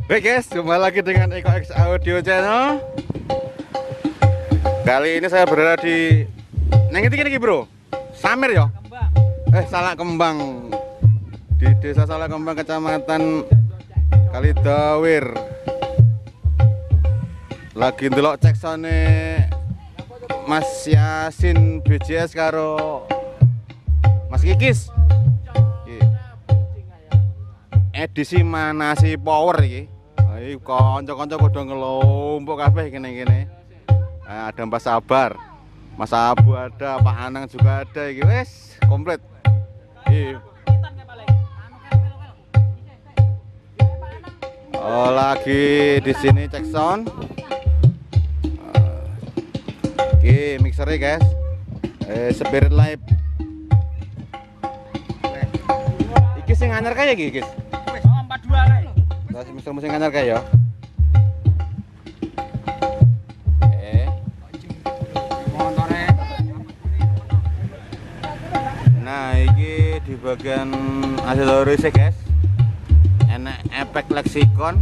Baik guys, jumpa lagi dengan Eko X Audio Channel. Kali ini saya berada di neng ini bro, Samir ya? Salah Kembang. Di Desa Salah Kembang, Kecamatan Kalidawir. Lagi ndelok cek sone Mas Yasin BJS karo Mas Kikis. Edisi Manasi Power iki. Ayo kanca-kanca padha ngelompok kabeh kene-kene. Ada Mbak Sabar, Mas Abu ada, Pak Anang juga ada iki. Wes komplit. Oh, lagi di sini cek sound. Oke, mixernya guys. Spirit Live. Iki sing anyar kaya iki, guys. 42 kae. Lah mesin anyar kaya ya. Nah, iki di bagian aksesoris guys. Enak efek leksikon.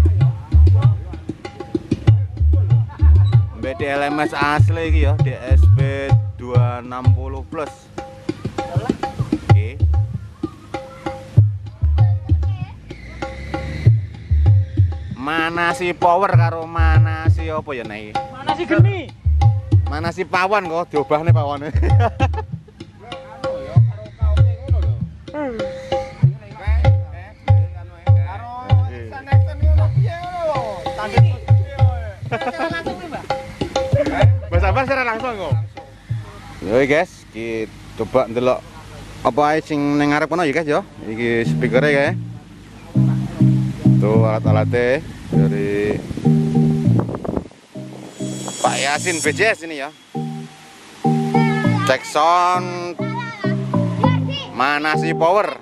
BD LMS asli iki ya, DSP 260 plus. Oke. Manasi Power karo Manasi apa ya nek iki? Manasi Geni. Manasi Pawon kok diobahne pawone. Mas Abang secara langsung kok. Yo guys, kita coba ndelok apa ae sing ning ngarep kono ya guys ya. Iki speaker ya. Tuh alat-alatnya dari Pak Yasin BJS ini ya. Cek sound Manasi Power.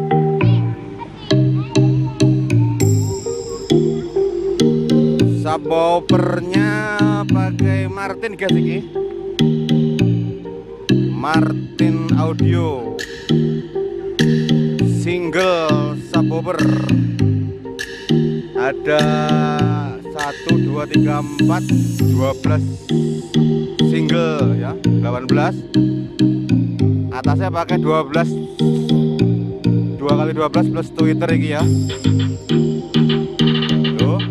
Subwoofernya pakai Martin guys ini. Martin Audio single subwoofer. Ada 1 2 3 4 12 single ya, 18. Atasnya pakai 12 2x12 plus Twitter ini ya. Tuh.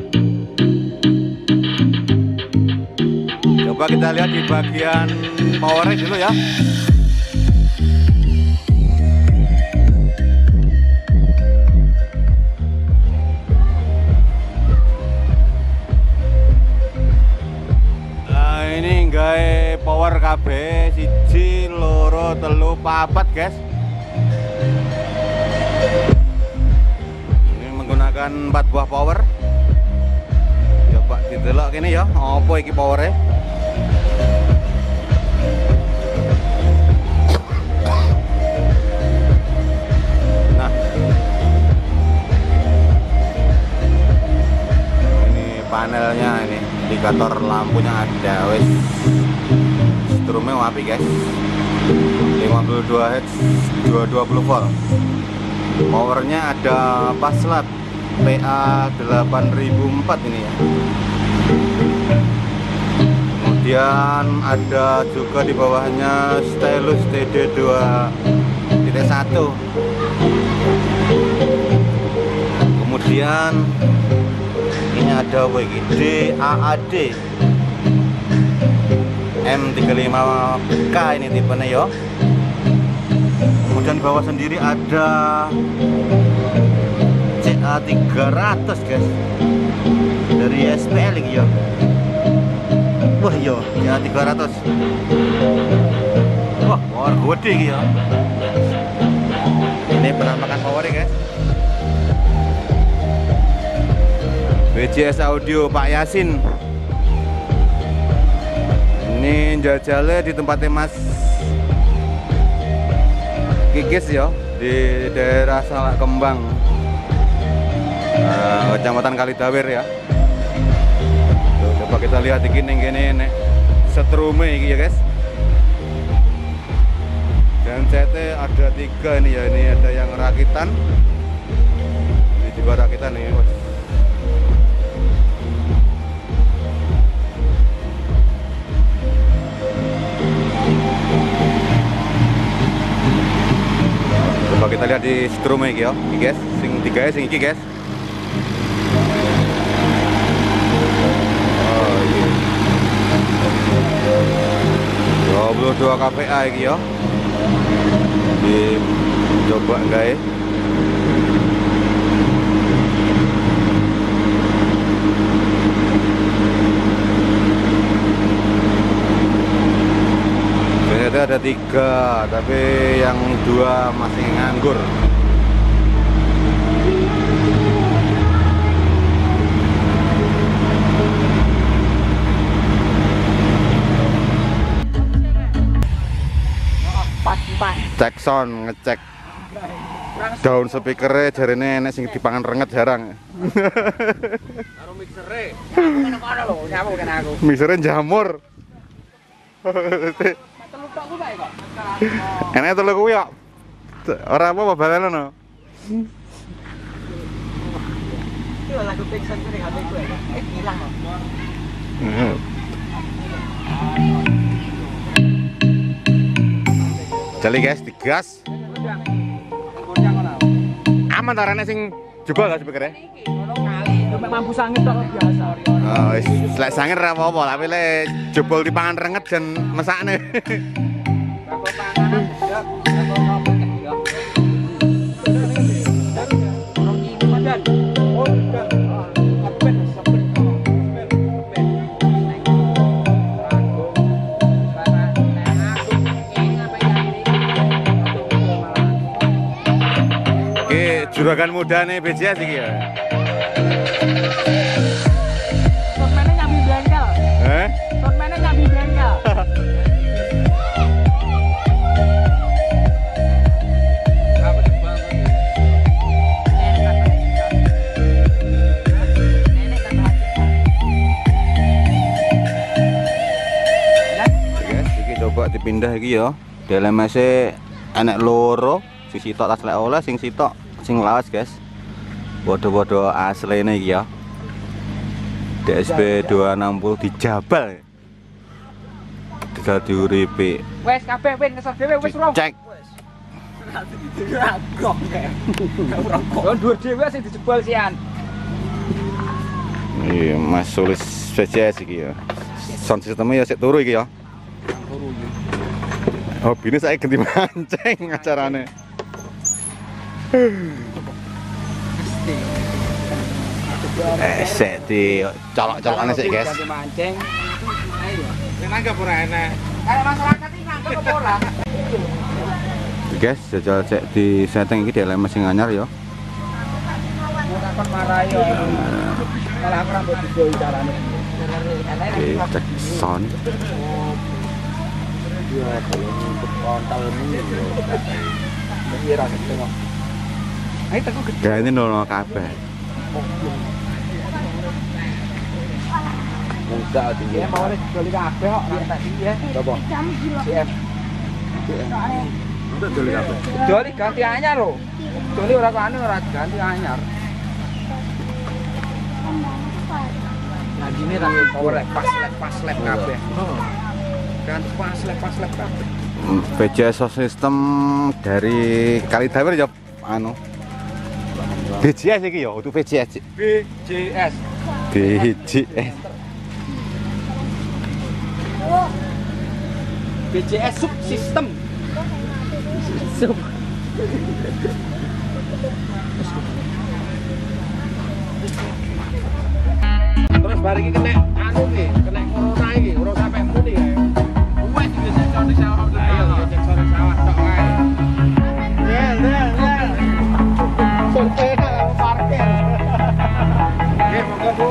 Coba kita lihat di bagian powernya dulu ya. Nah, ini gawe power KB 1 loro telu papat guys. Ini menggunakan 4 buah power. Coba ditelok gini ya, apa iki powernya. Nah, ini panelnya, ini indikator lampunya ada, wes strumnya wapi guys, 52 Hz 220 volt. Powernya ada paslat PA 8004 ini ya. Kemudian ada juga di bawahnya stylus TD 2.1. Kemudian ini ada WGD AAD M35K ini tipenya ya. Kemudian di bawah sendiri ada CA300 guys, dari SPL ini ya. Wah iya, CA300. Wah, power gede ini ya. Ini penampakan powernya guys. BJS Audio Pak Yasin. Ini jajalnya di tempatnya Mas Kikis ya, di daerah Salah Kembang, Kecamatan Kalidawir ya. Tuh, coba kita lihat di gini nek setrume ini ya guys. Dan CT ada 3 ini ya, ini ada yang rakitan. Ini juga rakitan nih. Coba kita lihat di strum iki ya, iki guys, sing tiga sing iki guys. Oh iya. 22 kPa iki ya. Di coba guys. Ternyata ada 3, tapi yang 2 masih nganggur. Cek sound, ngecek daun speakernya jarine enek sing dipangan renget jarang. Karo mixere. Ngono lho, nyamuk kan aku. Mixernya jamur. Enak telu kuwi kok. Ora apa balane no. Itu lagu Pixar ning HP gue. Hilang kok. Jali guys, digas. Aman tarane sing jebol gak speakernya? Ngono kali, sampai mampu sangit kok biasa. Oh, wis lek sangit ora apa-apa, tapi lek jebol dipangan renget jan mesakne. Bakal panganan ya, bakal ngopo ya. Orang ini badan. Oh, enggak. Sepet. Juragan muda nih BJS iki ya. Soundman-nya nyambi bengkel. Soundman-nya nyambi bengkel. Guys, iki coba dipindah iki ya. DLMS-e enek loro, sing sitok tas lek oleh, sing sitok sing lawas guys. Bodo-bodo asli ini ya. DSP 260 dijabal. Tidak diuripi. Wes kabeh wis ngesor dhewe wis ro. Cek. Yo dhuwur dhewe sing dijebol sian. Iya, Mas Sulis VCS iki ya. Sound sistemnya ya sik turu iki ya. Turu iki. Hobine saya ganti mancing acarane. Sik di colok-colokane sik guys. Ganti mancing. Ayo. Sing nanggap ora enak. Kayak masyarakat iki nanggap apa ora? Guys, jajal cek di setting iki DLMS sing anyar ya. Takon marai yo. Malah aku rambut video carane. Oke, cek sound. Ya, kalau untuk kontal ini yo. Iki ra ketemu. Ayo teku gede. Ya ini nono kabeh. Enggak tinggi. Ya mau wis doli kabeh kok rantai iki ya. Coba. CF. Untuk doli kabeh. Doli ganti anyar lho. Doli ora kok anu ora ganti anyar. Nah gini ra power pas lep kabeh. Ganti pas lep kabeh. VCS sound system dari Kalidawir ya anu. BJS iki ya, untuk VCS. BJS. BJS. BJS subsystem. Sub. Terus bareng iki kena anu iki, kena corona iki, ora sampe muni ya. Wes iki cek sore sawah. Ayo cek sore sawah tok kae. Lel. Sampai parkir. Oke, monggo Bu.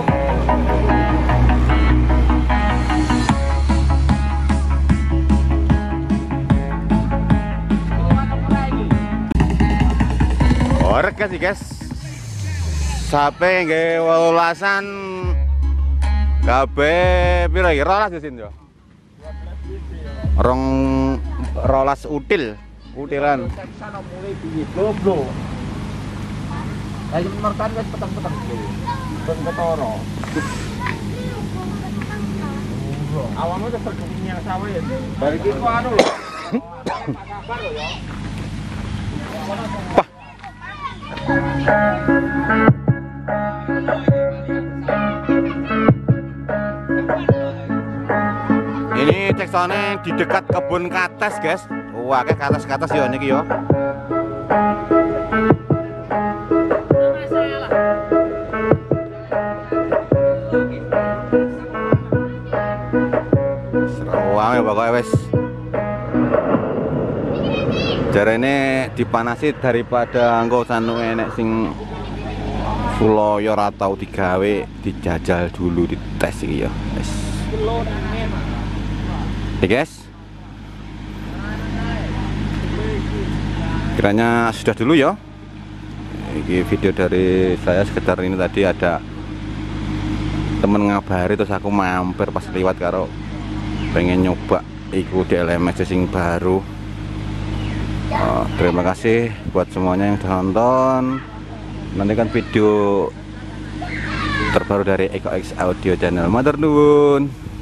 Orek sih guys. Sampai nggih 18-an kabeh piro iki 12 di sini yo. Rong 12 utilan. Sana mulai bunyi bloblo. Kayak mertan wis peteng-peteng dhewe. Ben ketara. Awakmu wis pergunya sawah ya. Bar iki ku anu lho. Kabar lho ya. Ini ceksone di dekat kebun kates, guys. Wah, kayak kates ya niki yo. Serawang ya pokoknya wes. Jarene dipanasi daripada engko sanu enek sing fuloyo ora tau digawe, dijajal dulu, dites iki ya. Wes. Oke guys, kiranya sudah dulu ya. Ini video dari saya sekedar ini, tadi ada temen ngabari terus aku mampir pas lewat karo pengen nyoba iku DLMX sing baru. Terima kasih buat semuanya yang sudah nonton. Nantikan video terbaru dari Eko X Audio Channel. Matur nuwun.